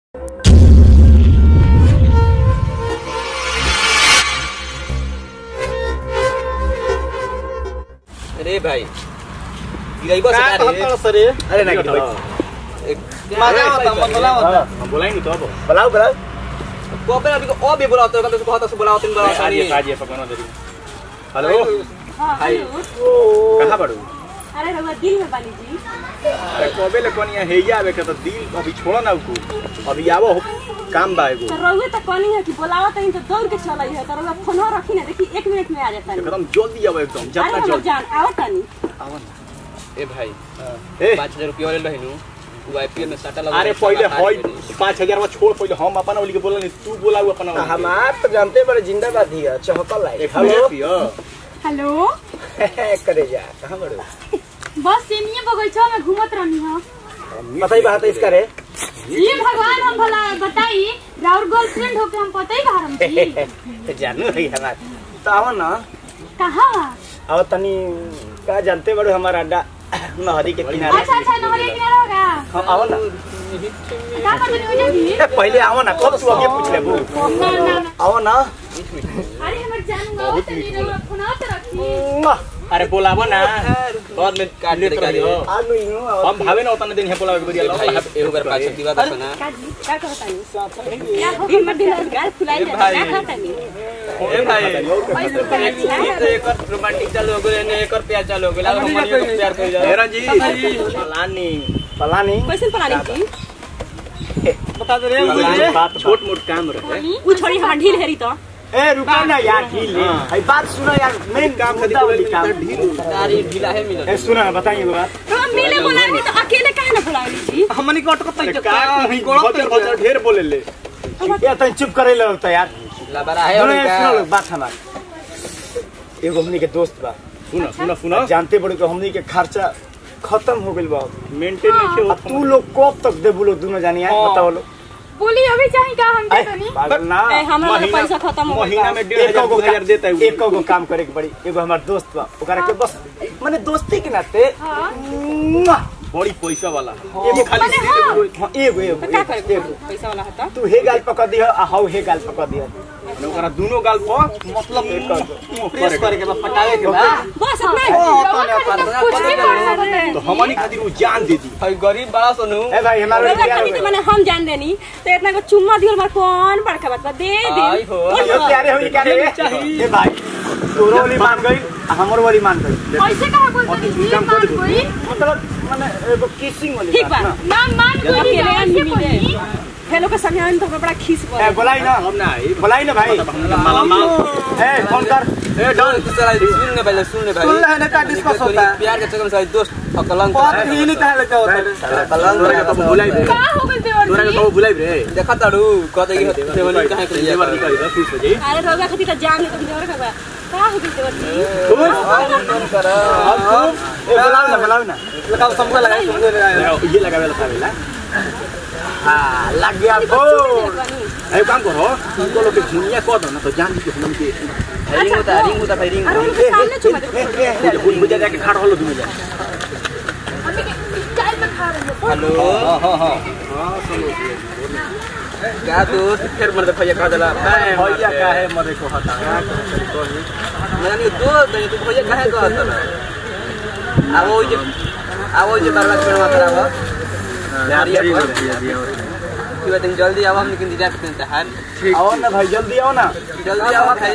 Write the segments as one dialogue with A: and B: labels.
A: अरे भाई गिराई बस अरे अरे ना गिराई मजा आता मतलब होता
B: बोलाएंगे तो अब
A: बुलाओ बुलाओ को पे अभी को और भी बुलाओ तो कल से बहुत से बुलाओ तीन बुलाओ नहीं
B: आज ये पकड़ना दे हेलो
A: हाय
B: कहां पड़ू
C: अरे रवा दिल में बानी जी
B: अरे कोबे ले कोनिया हेया आवे के तो दिल अभी छोड़ो ना को अभी आवो काम बा एगो
C: तो रउए त कहनी है कि बुलावा त तो दौड़ के चलाई है तो रउआ फोन रखी ना देखी 1 मिनट में आ जाता है
B: एकदम जल्दी आओ एकदम जितना
C: अरे
B: जल्दी
C: जान आओ तनी
B: आओ ना
A: ए भाई
B: ए
A: 5000 रुपया ले रहनु तू आईपीएल में सट्टा लगा
B: अरे पहले होई 5000 में छोड़ पहले हम अपन वाली के बोलनी तू बोलाऊ अपन
A: हमार तो जानते बड़े जिंदाबाद ही है चहकल लाइक
B: हेलो
C: हेलो
A: करे जा कहां बड़े
C: बस सेनिए बगीचा में घूमत रहनी हां
A: बताई बात है इसका रे
C: ये भगवान हम भला बताई राउर गर्लफ्रेंड होके हम पता ही बाहर हम जी
A: तो जानू है हमार तो आओ ना
C: कहां
A: आओ तनी का जानते बड़े हमारा अड्डा नहरी के किनारे
C: अच्छा अच्छा नहरी किनारे होगा
A: हम आओ ना
C: का करनी हो जाती
A: पहले आओ ना कब तू आगे पूछ ले
C: ना ना
A: आओ ना
C: अरे हमर जानूंगा तनी रउआ फोन आते रखी
B: अरे बोलावो ना
A: बाद में काट दे का
B: आनु इनु हम भावे ना उतना दिन है बोलावे बढ़िया
A: भाई एगो बार पाछे की बात सुना
C: का जी का कहता है क्या हो हमर दिल गाल फुलाई जा का कहता है
A: ए भाई एक और रोमांटिक चालू हो गए ने एक और प्यार चालू हो गए हम ये प्यार कर जा हेरा जी पलानी
C: कैसे पलानी जी
A: बता दे रे
B: बात छोट मोट काम रहे
C: उ छोड़ी हम ढील हेरी तो
A: ए रुका ना यार ढील ले भाई बात सुनो यार मेन काम खरीदा वाली काम ढील तारी ढीला है मिला
B: ए सुना ना बताइए बात
C: तो मिले बोलानी तो अकेले काहे ना बुलावली जी
A: हमनी को अटकत
B: का कहीं गोड़ा ढेर बोले ले
A: या तन चुप करे ले होता यार लबरा है और का बात हमार एगो हमनी के दोस्त बा
B: सुना सुना सुना
A: जानते बड़े को हमनी के खर्चा खत्म हो गेल बा
B: मेंटेन नहीं हो
A: तू लोग कब तक दे बोलो दोनों जानी है बताओ लो
C: बोली अभी चाहे का हम दे तनी
A: पागल ना
C: हमरा पैसा खत्म हो
B: महीना में 1500 देता है
A: एक को काम करे के बड़ी एगो हमार दोस्त बा ओकरा के बस माने दोस्ती के नाते
B: बड़ी पैसा वाला
A: एगो खाली एगो
C: का करे पैसा वाला हता
A: तू हे गाल पकड़ दिया आ हाउ हे गाल पकड़ दिया
B: ओकरा दोनों गाल पर मतलब
A: प्रेस करे के बा पटावे के बा
C: बस इतना कुछ भी कर सकते
B: तो हमनी खातिर वो जान दे दी
A: भाई गरीब बड़ा सोनू ए भाई हमारे
C: खाली तो माने हम जान देनी तो इतना को चुम्मा दियल मार कौन बड़का बात दे
A: आई हो प्यारे हो क्या रे ए भाई तोरो वाली मान गई हमर वाली मान गई
C: ऐसे कहा बोलते जी मान कोई
A: मतलब माने एगो किसिंग वाली
C: ठीक बा ना मान कोई ऐसे बोली हेलो का समझाने तो बड़ा खीस बोल
A: ए बोलाई ना हम ना बोलाई ना भाई ए फोन कर ए डॉन तू चला सुन ले भाई सुन ले ना का डिस्कस होता है प्यार के चक्कर में सारी दोस्त कलंक बात ही नहीं कहे लेके होता है कलंक तो बुलाई रे
C: का हो गइल देवर
A: तोरा तो बुलाई रे देखा ताड़ू कह दे कि वाली काहे कर दिया बार निकाल खुश हो जाई
C: अरे रोगा खती त जान ले तुम देवर का हो गइल देवर जी
A: खुश कर ए बुलाओ ना लगाओ समझ लगा ये लगा वाला था हां लग गया फोन
B: ए काम करो तुमको लोग के दुनिया को दो ना तो जान दी हम के
A: रिंग होता भाई रिंग
C: अरे उनके सामने चुमा दे
B: बुल बुझा जाके खड़ा होलो तुम जा
C: अभी स्टाइल में खा रहे हो
A: हेलो हां सुनो क्या दोस्त फिर मर देखो ये कह देला
B: भैया काहे मरे को हता
A: मैंने दो तू भैया काहे कहत आवो जे बारला छोड़ मात्रा बा जल्दी आओ हम लेकिन इंतजार करते हैं
B: आओ ना भाई जल्दी आओ ना
A: जल्दी आओ भाई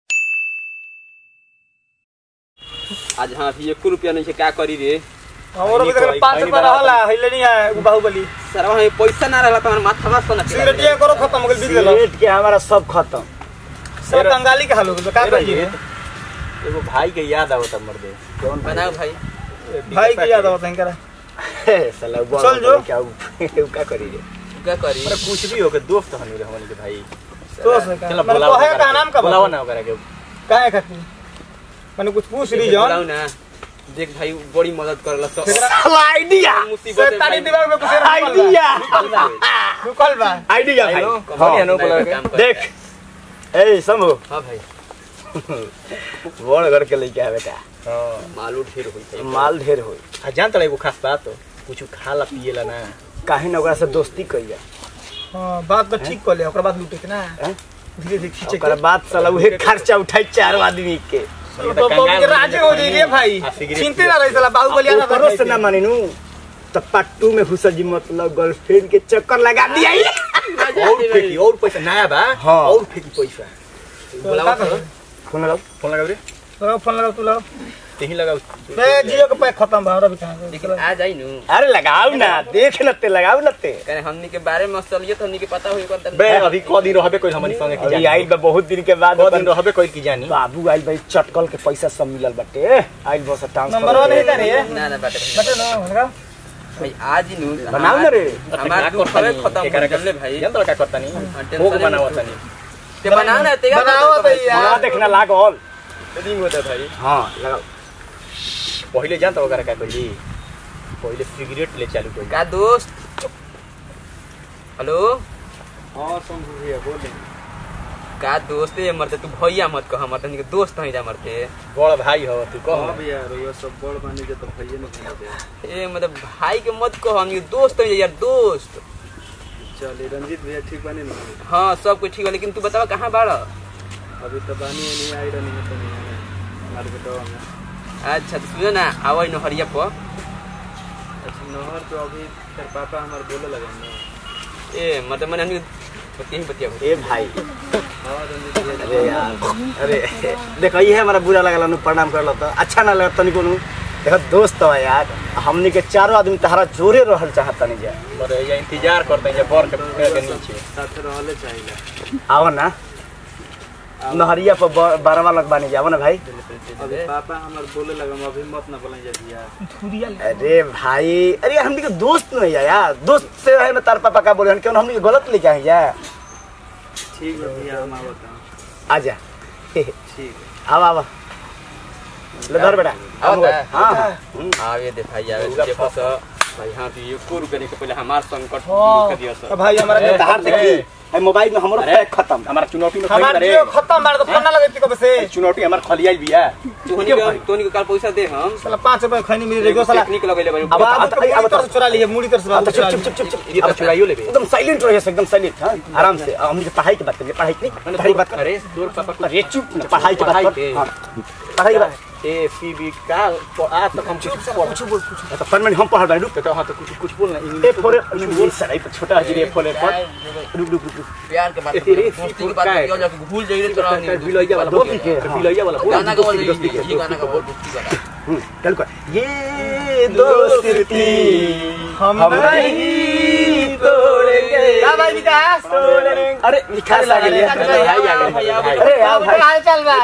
A: आज हां भी 1 रुपया नहीं है क्या करी रे
D: हमरो के 5 रुपया रहला हइले नहीं है बाहुबली
A: सर वहां पैसा ना रहला तो हमार माथा बस ना
D: सिगरेटिया करो खत्म हो गेल बीत गेल
A: सिगरेट के हमारा सब खत्म
D: सब कंगाली के हाल हो गेल का करिए
B: एगो भाई के याद आवत मर दे
A: कौन बनाओ भाई
D: के याद आवत है करा
A: साला
D: चल जो
B: क्या करी रे
A: क्या करी
B: अरे कुछ भी हो के दोस्त हनी रे हमनी के भाई
D: दोस्त
B: चलो
D: मतलब कहे का नाम का
B: बुलाओ ना ओकरा के
D: काहे खातिर माने कुछ पूछ ली
A: बुलाओ
D: जान
A: ना देख भाई बड़ी मदद करला सब
B: साला आइडिया
A: मुसीबत है
D: ताली दिमाग में कुछ
B: आइडिया
D: रुकल बा
B: आइडिया भाई
A: बढ़िया नो बोला
B: देख ए समो
A: हां भाई
B: बड़ घर के लेके आवे का
A: मालू ढेर होई
B: माल ढेर होई
D: जान तड़े एगो खास बात कुछ खाला पिएला ना
A: काहे न ओकरा से दोस्ती कइया
D: हां बात तो ठीक कर ले ओकर बाद लूटे के ना धीरे धीरे खींचे
B: ओकर बाद साला उहे खर्चा उठाई 4 आदमी के
D: तो के राजे हो जाई रे भाई चिंते ना रही साला बाहुबली ना
B: करो से ना मानिनु त पट्टू में घुसल जी मतलब गर्लफ्रेंड के चक्कर लगा दिया और फेंकी और पैसा नया बा और फेंकी पैसा
D: बुलाओ
B: फोन लगाओ रे
D: फोन लगाओ तू लगाओ
B: तेही लगाओ
D: मैं जियो के पैक खत्म भा रहा कहां
A: लेकिन आ जाई नु
B: अरे लगाओ ना देख नते लगाओ नते
A: कने हमनी के बारे में चलिए तो हमनी के पता होई कर
B: बे अभी को दिन रहबे कोई हमनी संगे की जानी आइल बा बहुत दिन के बाद दिन रहबे कोई की जानी बाबू आइल भाई चटकल के पैसा सब मिलल बाटे आइल बस ट्रांसफर
D: नंबर 1 है करे
A: ना ना
D: बटे ना लगाओ
A: भाई आज नु
B: बनाओ ना रे
A: हमार को खत्म हो गले भाई
B: जन का करता नहीं भोग बनाओ तनी
A: ते बनाओ ना ते
D: बनाओ भैया
B: ना देखना लागल
D: रिंग होता भाई
B: हां लगाओ पहिले जानता वगैरह का कोई पहिले सिगरेट ले चालू कोई
A: का दोस्त हेलो
B: हां शंभू भैया बोले
A: का दोस्त है मरते तू भैया मत कह हमर तनी के दोस्त हई जा मरते
B: बड़ भाई हो तू कह
E: भैया रोयो सब बड़ बानी जे तो भैया न कह दे
A: ए मतलब भाई के मत कह हम दोस्त हई यार दोस्त
E: चल रंजीत भैया ठीक बानी न
A: हां सब कुछ ठीक है लेकिन तू बतावा कहां बाड़ा
E: अभी तो बानी नहीं आई रही है तो नहीं मार बेटा में
A: अच्छा तो सुनो ना आवई न हरिया पर
E: अच्छा नहर तो अभी तेरे पापा हमार बोले लगे ना
A: ए मतलब मैंने हम बतिया
B: ए भाई
E: हां रंजीत भैया
B: अरे यार अरे देखो ये हमारा बुरा लगल नु प्रणाम करलो तो अच्छा ना लग तनिको नु देखो दोस्त हो यार हमनी के चारों आदमी तहरा जोरे रहल चाहत नहीं जा
D: बड़े ये इंतजार करते हैं बर के नीचे
E: साथ रहले चाहिए
B: आओ ना नहरिया पर 12वां लग बानी जाओ ना भाई
E: अभी पापा हमार बोले लगे अभी मत ना बोलें भैया
B: अरे भाई अरे हमनी के दोस्त नहीं है यार दोस्त से है ना तार पापा का बोले क्यों हमनी के गलत लेके आए यार
E: ठीक है भैया हम आवत हैं
B: आजा
E: ठीक है
B: आवा ले धर बेटा हां
A: आवे दे भाई आवे जे फस भाई हां तो ये को रुकने के पहले हमार संकट दूर कर दिया सर
D: भाई हमारा
B: धार देखी है मोबाइल में हमरो पैक खत्म हमारा चुनौती में
D: हमारा जियो खत्म मार तो फोन ना लगे कब से
B: चुनौती हमार खलियाई बिया
A: तोनी के काल पैसा दे हम
D: साला 5 रुपए खैनी मिल रेगो साला
A: टेक्निक लगैले बारी
D: अब तो चुरा लिए मुड़ी तरफ से
B: चुप ये अब चुराइयो लेबे एकदम साइलेंट रहिए एकदम साइलेंट हां आराम से हम के पढ़ाई की बात करिए पढ़ाई की नहीं पढ़ाई बात
A: अरे तोर पापा
B: अरे चुप ना पढ़ाई की बात कर हां पढ़ाई की बात
A: ए पीबी काल आ तो हम कुछ बोल
B: तो फन में हम पढ़ रहे रुक
A: तो हां तो कुछ बोल ना
B: ए फोरे ये सराई पर छोटा हजी रे फोरे पर रुक
A: प्यार के बात दोस्ती की बात क्यों जाके भूल जाइए तो
B: बिलैया वाला दोस्ती के बिलैया वाला
A: गाना का बोल ये गाना का बोल दोस्ती वाला
B: चल को ये दोस्ती हम नहीं तोड़ेंगे
D: का भाई विकास
B: अरे विकास आ गया भाई आ गया अरे यार भाई
D: हाल चल बा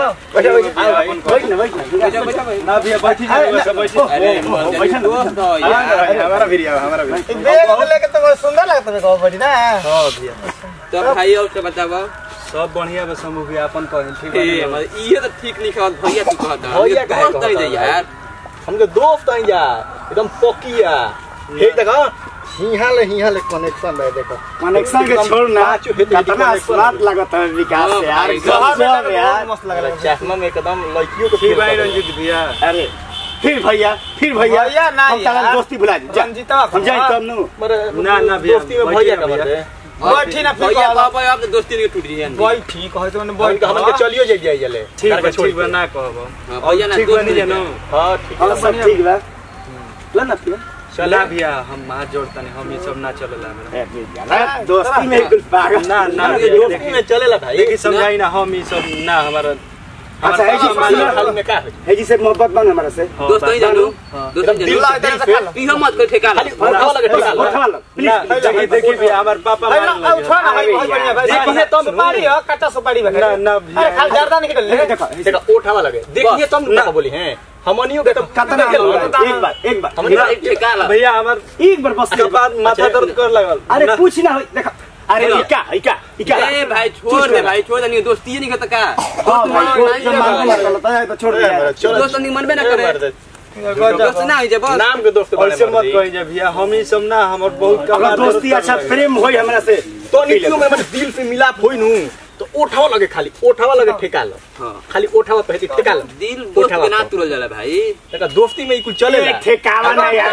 B: बैठ ना भैया बैठी
A: अरे दोस्त हो यार
B: हमारा भी हमारा भी
D: बैग लेके तो सुंदर लगता है को बड़ी ना
B: हां भैया
A: तो भाई और से बताओ
E: सब बढ़िया बस हम भी अपन कहिन ठीक
A: ए ये तो ठीक नहीं कहत भैया तू कहत भैया दोस्त है यार
B: हमके दोस्त हैं यार एकदम पकिया हे देखो हिया ले कनेक्शन है देखो कनेक्शन के छोड़ ना कितना स्वाद लगता है विकास से यार गजब यार
D: मस्त लग रहा है
B: चश्मा में एकदम लड़कियों को
E: ठीक भाई रंजीत भैया
B: अरे फिर भैया
D: भैया ना
B: हम तारा दोस्ती भुला दी
D: रंजीता
B: हम जाए तब नु
E: ना भैया
B: दोस्ती में भैया का बात है
D: बैठी ना फिर
A: भैया पापा आप तो दोस्ती नहीं टूट रही है
D: भाई ठीक है तो मैंने
B: भाई
D: बैठ
B: हम के चलियो जाइए जले
E: ठीक बा ना कहबो
A: भैया ना
E: ठीक
A: दोस्त
E: बनी जानो
B: हां ठीक है सब ठीक बा ला ना फिर
E: चला भैया हम हाथ जोड़ता नहीं हम ये सब ना चलेला मेरा
B: दोस्ती में कुछ पागल
E: ना
B: दोस्ती में चलेला भाई
E: देखी समझाई ना हम ये सब ना हमारा
B: अच्छा
E: हाल में का
B: है जी से मोहब्बत बन हमारा से
A: दोस्त नहीं जानू दोस्त नहीं
B: दिल
A: जानू
B: दिल से
A: पीहो मत कोई ठेका
B: उठा लो प्लीज
E: देखी भी हमारे पापा मान
D: अब छोड़ ना भाई बहुत बढ़िया भाई देखिए तो सुपारी है कच्चा सुपारी बता
E: ना
D: अरे खाली जर्दा नहीं निकल ले
B: देखो उठावा लगे देखिए तुम ना बोली हैं हमनियो के कितना एक बार
A: हमरा एक ठेका ला
E: भैया हमार
B: एक बार बस
E: के बाद माथा दर्द कर लगल
B: अरे कुछ ना देखो अरे इका
A: ए भाई छोड़ दे भाई छोड़ दे दोस्ती नहीं करता का
B: हां भाई जो मारता है तो छोड़ दे
E: चलो
A: दोस्त नहीं मन में ना करे दोस्त ना है जब
E: नाम के दोस्त ऐसे मत कहिए भैया हम ही सब ना हमर बहुत
B: अगर दोस्ती अच्छा प्रेम होई हमरा से
E: तो नित्यों में दिल से मिलाप होई नु
B: तो ओठावा लगे खाली ओठावा लगे ठेका लो खाली ओठावा पे ठेका लो
A: दिल दोस्त के ना तुरल जाला भाई
B: तका दोस्ती में कुछ चलेला
A: ठेकावा ना यार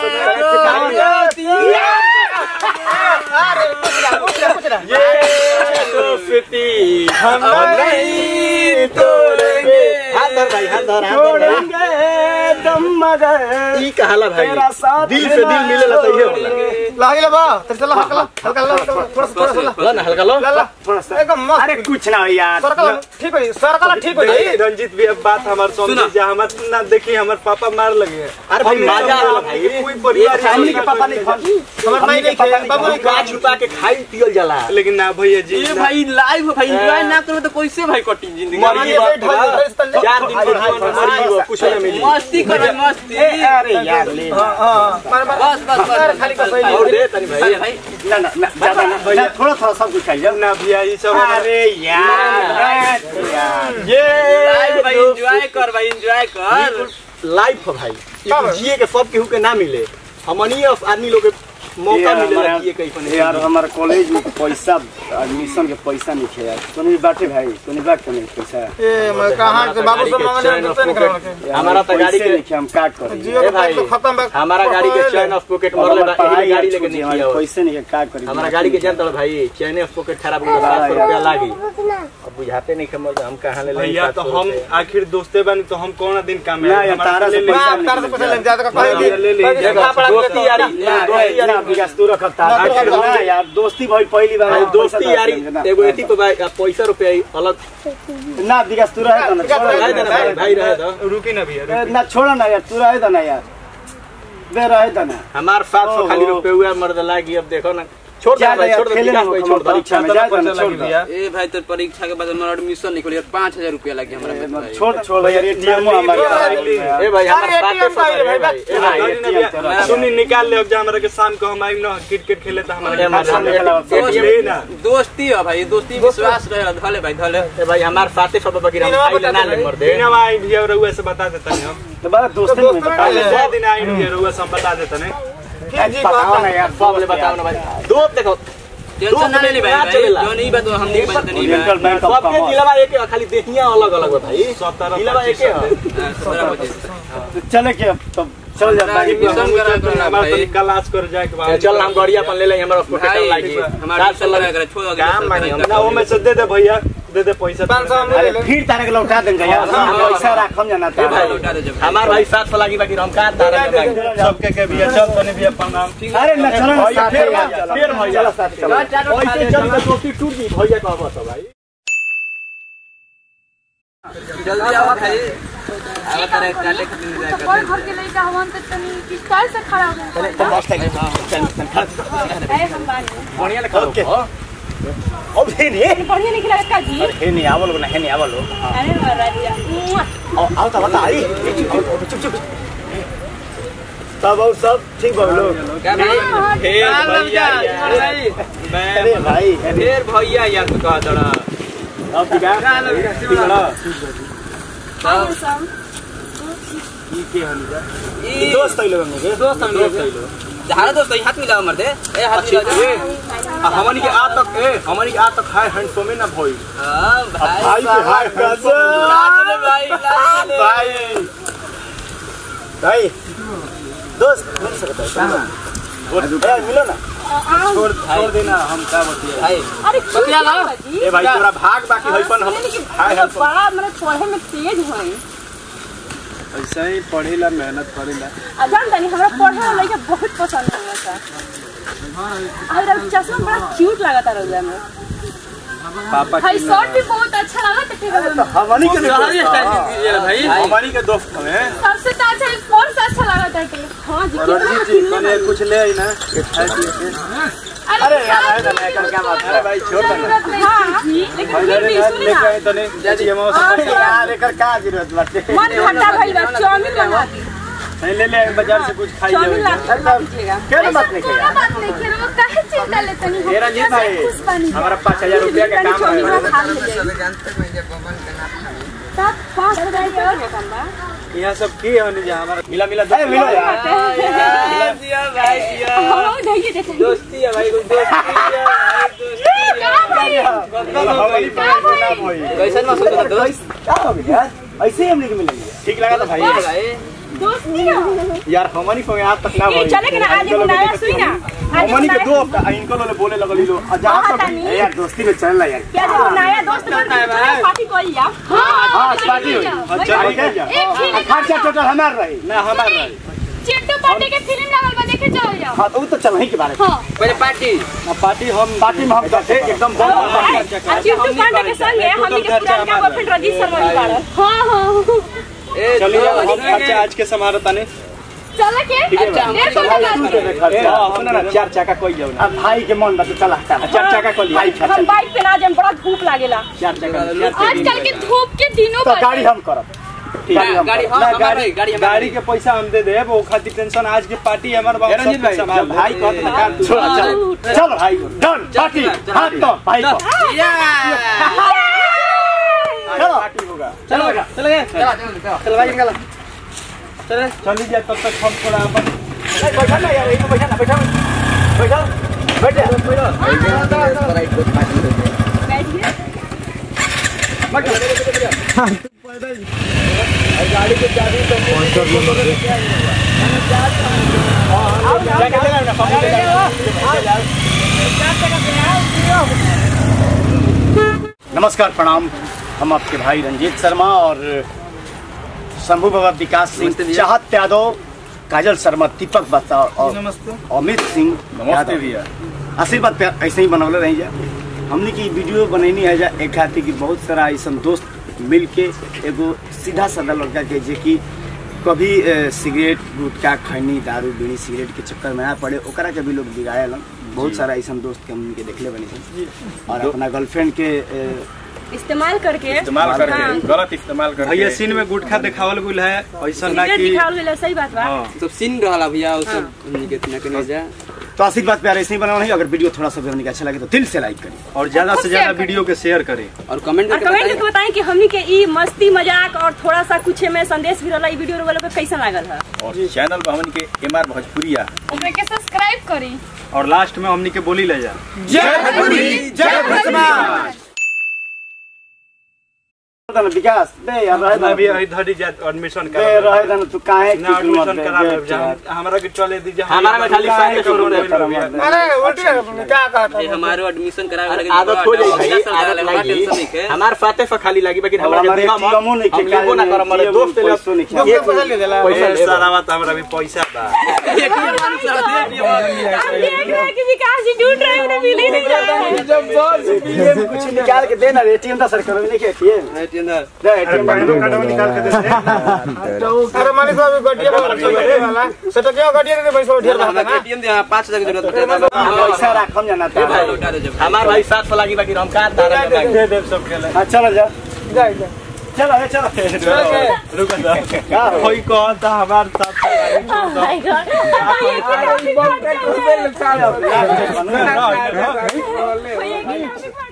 B: ये दोस्ती हम नहीं तोड़ेंगे हाथ धर भाई हाथ धर दम मगर ई कहला भाई दिल से दिल मिलेला त इहे होला
D: लागे बा चल हल्का थोड़ा
B: ना हल्का लो
D: थोड़ा सा एकदम मस्त
A: अरे कुछ ना यार
D: सरकल ठीक है सरकल ठीक हो जाई
E: रंजीत भी अब बात हमार समझ जा हमर ना देखी हमर पापा मार लगे
B: अरे भाई मजा आला भाई
E: कोई परिवार
A: फैमिली के पापा नहीं
D: हमर माई नहीं खाए बाबू नहीं
B: गाछ छुपा के खाई पियल जाला
E: लेकिन ना भैया जी
A: ये भाई लाइव भाई एंजॉय ना करो तो कैसे भाई कटी जिंदगी
B: मरी बात 4 दिन पर मरी कुछ ना मिली
A: मस्ती करो मस्ती अरे यार ले बस खाली कर
B: और दे तनी भाई
A: ना ज्यादा ना थोड़ा थोड़ा सब कुछ खाइए
E: ना भैया ये सब
A: अरे यार
B: ये
A: लाइव भाई एंजॉय कर भाई एंजॉय कर
B: लाइफ है भाई जिए के सब केहू के ना मिले हमनी आदमी लोग के मौका मिलेला जिए कहीं
A: यार हमारे कॉलेज में पैसा एडमिशन के पैसा नहीं है यार तोनी बाटे भाई तोनी बात नहीं पैसा
D: ए मैं कहां से बाबू से मांगने
B: हमारा तो गाड़ी के
A: हम काट कर
D: जियो भाई तो खत्म बा
B: हमारा गाड़ी के चैन ऑफ पॉकेट मरले बा गाड़ी लेके नहीं किया
A: पैसे नहीं है काट कर
B: हमारा गाड़ी के जानत भाई चैन ऑफ पॉकेट खराब हो 700 रुपया लागी अब बुझाते नहीं खमर हम कहां ले
E: भैया तो हम आखिर दोस्ते बनी तो हम कौन दिन काम
A: ना यार तारा से पैसा
D: लग जाता का
E: ले ले
B: दोस्ती यारी
A: विकास तू रखता ना यार दोस्ती भाई पहली बार
B: दोस्ती यारी एगो एथी पे पैसा रुपया अलग
A: ना विकास तू रहे तो ना
B: रहे ना भाई रहे तो
E: रुकी ना भैया
A: ना छोड़ा ना यार तू रहे तो ना यार दे रहे तो ना
B: हमार 700 खाली रुपया हुआ मर्द लागी अब देखो ना छोड़ दे भाई छोड़ दे छोड़
A: परीक्षा में जाए तो छोड़ दिया
E: ए भाई तो परीक्षा के बाद हमारा एडमिशन निकल गया 5000 रुपया लगे हमरा
A: छोड़ यार एटीएम हमारे
B: ए भाई हमारे साथे भाई ए भाई
E: सुनी निकाल ले अब जा हमरा के शाम को हम आइम ना क्रिकेट खेले तो हमारे
A: दोस्ती है भाई दोस्ती विश्वास रहे धले भाई धले
B: ए भाई हमार साथे सब बगी हम खाई ना ले मर दे
E: बिना आई भैया रउआ से बता देता नहीं हम
A: तो बड़ा दोस्त में बता ले
E: दिन आई भैया रउआ से बता देता नहीं
A: बताओ ना यार
B: सब ले बताओ ना भाई दो देखो
A: टेंशन ना ले भाई जो नहीं बात हम नहीं बात नहीं सेंट्रल बैंक ऑफ
B: सबके दिलवा एक खाली देखिया अलग अलग है भाई दिलवा एक है
A: चले के तब चल जा भाई
E: मिशन करा तो हमारा तो क्लास कर जाए के बाद
B: चल हम गाड़ी अपन ले ले हमरा पॉकेट लागी
A: हमारा से लगा कर छोड़
E: काम मानी हम ना वो में से दे भैया दे पैसा
D: 500 हम ले ले
A: फिर तारे के लौटा देंगे यार पैसा रखम जाना था
B: हमार भाई 700 लागी बाकी हम का तारे
E: सबके के भैया चल तने भैया प्रणाम
A: अरे न चलो ना साथ
B: फिर भैया
A: चलो साथ चलो
B: पैसे चल के दोस्ती टूट गई भैया का बस भाई
A: जल्दी आओ भाई आवा तारे काटे के दिन जाए
C: और घर के लइका हवन त तनी स्टाइल से खड़ा हो गए ए हम बात
B: बढ़िया लिखा ओके
A: अब हे ने
C: बढ़िया निकला का जी
A: अरे हे नहीं आवलो ना हे नहीं आवलो
C: अरे राजिया
A: आओ ता बता आई चुप तब और सब ठीक बोलो
E: क्या भाई भैया
A: अरे भाई
E: फिर भैया यार तू कह दड़ा
A: अब क्या पिछड़ा
C: सब
A: ये के हनी जा दोस्त है लोग के
E: दोस्त हम लोग
A: हमारा दोस्त हाथ मिला मर दे ए हाथ मिला
B: हमनी के आ तक हाय हैंडसम ना भई
A: हां
B: भाई के हाय
A: भाई दोस्त मिल सकता है मिलो ना छोड़ देना हम क्या बतिया
C: अरे
A: बतिया ला
B: ए भाई तोरा भाग बाकी हइपन हम हाय
C: तो बड़ा मतलब पढ़े में तेज हई
E: ऐसा ही पढ़ेला मेहनत करेला
C: जान तनी हमरा पढ़े वाला लइका बहुत पसंद है था और चश्मा बड़ा क्यूट लगता रहा में
E: पापा
C: भाई शर्ट भी बहुत अच्छा लगा था फिर
A: हमनी के
E: सारी स्टाइल दीजिए भाई
B: हमनी के दोस्त हैं
C: सबसे तो अच्छा कौन सा अच्छा लगा था हां जी
E: रंजीत जी कने कुछ ले आई ना
A: अरे यार है ना क्या बात है
B: भाई छोड़ दे
C: हां लेकिन फिर भी सुनी ना
E: तने जी हम
A: यार एकर का जरूरत बाटे
C: मन घटा भइल बा चाउमीन बना दी
E: नहीं ले ले बाजार से कुछ खाई
C: चाउमीन
E: ले
C: ला दीजिएगा
A: क्या बात नहीं
C: क्या बात नहीं फिर वो काहे चिंता लेते नहीं
B: ए रंजीत भाई हमारा 5000 रुपया का काम है
C: सात 5000 और काम बा
E: यहाँ सब की होनी जा हमारा
B: मिला
A: मिलो यार
E: दिया भाई दिया
C: हां ढाई देखो
E: दोस्ती है भाई कोई दोस्ती है
C: क्या भाई
A: कैसे ना सोचो दोस्त
B: क्या हो गया ऐसे ही हमने के मिलेंगे ठीक लगा था भाई
C: दोस्त नहीं है
B: यार हमनी को आज तक ना
C: ये चले कि ना आज एगो नया सुई ना
B: हमनी के दो हफ्ता इनको लोग बोले लगली लो जहां तक यार दोस्ती में चल यार
C: क्या जो नया दोस्त बन पार्टी कोई या
B: हां पार्टी होई चल खर्चा टोटल हमार रही ना हमार रही
C: चिट्टू पार्टी के फिल्म लगल बा देखे चल जाओ
B: हां तो चल ही के बारे में
A: पहले पार्टी
B: पार्टी में हम करते एकदम बम
C: चिट्टू पार्टी के संग है हम के पुराना बॉयफ्रेंड रजीत शर्मा भी बाड़ हां हां
B: चलिए हम खर्चा आज के समारोह ने
C: चला के अच्छा
B: सुना ना चार चक्का कोई जाओ ना भाई के मन बा तो चला चार चक्का को लिया
C: हम बाइक पे ना जाम बड़ा धूप लागेला
B: चार चक्का
C: आजकल के धूप के दिनों
B: तो गाड़ी हम करब
E: गाड़ी के पैसा हम दे देब ओ खातिर टेंशन आज के पार्टी हमर बाबू
B: रंजीत भाई कहत ना छोड़ चल भाई डन पार्टी हाथ तो भाई को चलो पार्टी होगा
A: चलो बेटा चल गए चल भाई निकल चल
B: चली जाए तब तक हम थोड़ा अपन बैठा ना यार एक बैठा ना बैठा बैठे गाड़ी के चाबी तो नमस्कार प्रणाम हम आपके भाई रंजीत शर्मा और शंभू बाबा विकास सिंह चाहत यादव काजल शर्मा दीपक बत्ता और अमित सिंह नमस्ते भैया आशीर्वाद पे ऐसे ही बनौले रही जा हमने की वीडियो बनैनी है जा एक खातिर की बहुत सारा ऐसा दोस्त मिल के एगो सीधा साधा लड़का के जे कि कभी सिगरेट गुटखा खैनी दारू बीड़ी सिगरेट के चक्कर में ना पड़े ओकरा के भी लोग बिगाड़े लन बहुत सारा ऐसा दोस्त के हमने देखले बनी और अपना गर्लफ्रेंड के
C: इस्तेमाल करके
E: गलत इस्तेमाल करके भैया सीन में गुटखा दिखावल गुल है ऐसा ना कि
C: दिखावल गेल सही बात बा
A: सब सीन रहला भैया वो सब हमनी के ना जा
B: तो आशीर्वाद प्यार ऐसे ही बनाना नहीं अगर वीडियो थोड़ा सा भी हमने अच्छा लगे तो दिल से लाइक करें
E: और ज्यादा से ज्यादा वीडियो के शेयर करें
A: और कमेंट
C: करके बताएं कि हमनी के ई मस्ती मजाक और थोड़ा सा कुछ में संदेश भी रहला ई वीडियो वालों को कैसा लागल है
E: और चैनल पर हमन के एमआर भोजपुरिया
C: ओकरे के सब्सक्राइब करी
E: और लास्ट में हमनी के बोली ले जा
B: जय भोजपुरी जय भोजपुरी विकास दे यार
E: मैं भी इधर जा एडमिशन
B: करा दे रहे दन तू काहे
E: ना एडमिशन करा ले हमरा के चले दीजिए
A: हमारा में खाली साइन करो
D: अरे उल्टी क्या कहता है
A: हमारो एडमिशन करावे लगे
B: आदत हो जाई भाई आदत लगी हमार फाते से खाली लगी लेकिन हमरा के दिमाग में नहीं के ना कर हमरे दोस्त ले सुनी
D: ये पैसा ले देला
E: पैसा सारा बात हमरा भी पैसा बा
C: देख रहे कि विकास जी ढूंढ रहे हैं उन्हें मिल ही नहीं रहा है
B: जब बॉस कुछ निकाल के देना एटीएम दा सर करो नहीं के एटीएम दे एटीएम कार्ड निकाल के दे
D: अरे मालिक साहब गड्डिया वाला सेट क्या गड्डिया ने पैसा ढेर रहा है
A: एटीएम दे 5000 की जरूरत है
B: पैसा रखम जाना था
A: हमार भाई 700 लागी बाकी हम का
B: दे दे सब के हां चलो जा चलो रुको जा
E: कोई कहता हमार साथ
C: माय गॉड ये क्या